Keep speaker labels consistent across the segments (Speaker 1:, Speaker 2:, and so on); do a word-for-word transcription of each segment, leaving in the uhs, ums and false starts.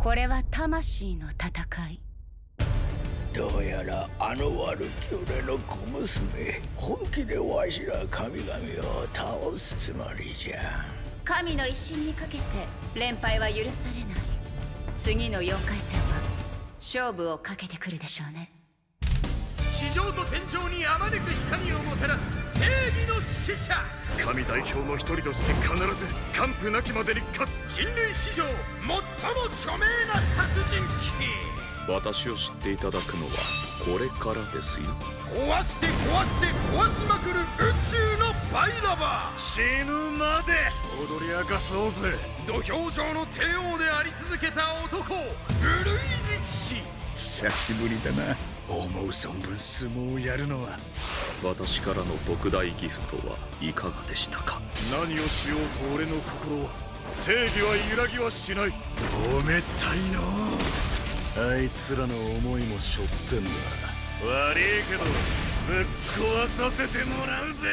Speaker 1: これは魂の戦い。
Speaker 2: どうやらあの悪き俺の小娘、本気でわしら神々を倒すつもりじゃ。
Speaker 1: 神の威信にかけて連敗は許されない。次のよんかい戦は勝負をかけてくるでしょうね。
Speaker 3: 地上と天井にあまねく光をもたらす正義の使者、神代表の一人として必ず完膚なきまでに勝つ人類史上最も著名な殺人鬼。
Speaker 4: 私を知っていただくのはこれからですよ。
Speaker 3: 壊して壊して壊しまくる宇宙のバイラバー、
Speaker 4: 死ぬまで踊り明かそうぜ。
Speaker 3: 土俵上の帝王であり続けた男、古類力士。
Speaker 2: 久しぶりだな。
Speaker 4: 思う存分相撲をやるのは。私からの特大ギフトはいかがでしたか。何をしようと俺の心は、正義は揺らぎはしない。おめったいのう。あいつらの思いも背負ってんだ。悪いけどぶっ壊させてもらうぜ。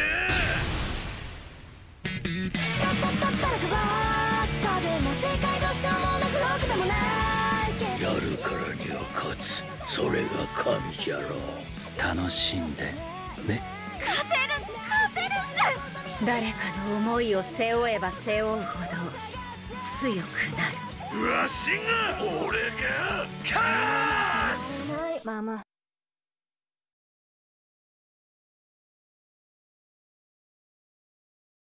Speaker 5: たったったったらくばっかでも正解どうしようもなくろくでもないけど、
Speaker 2: やるからには勝つ、それが神じゃろう。
Speaker 6: 楽しんでね。
Speaker 5: 勝てる勝てるって
Speaker 1: 誰かの思いを背負えば背負うほど強くなる。
Speaker 4: わしが俺が勝つ。
Speaker 5: ママ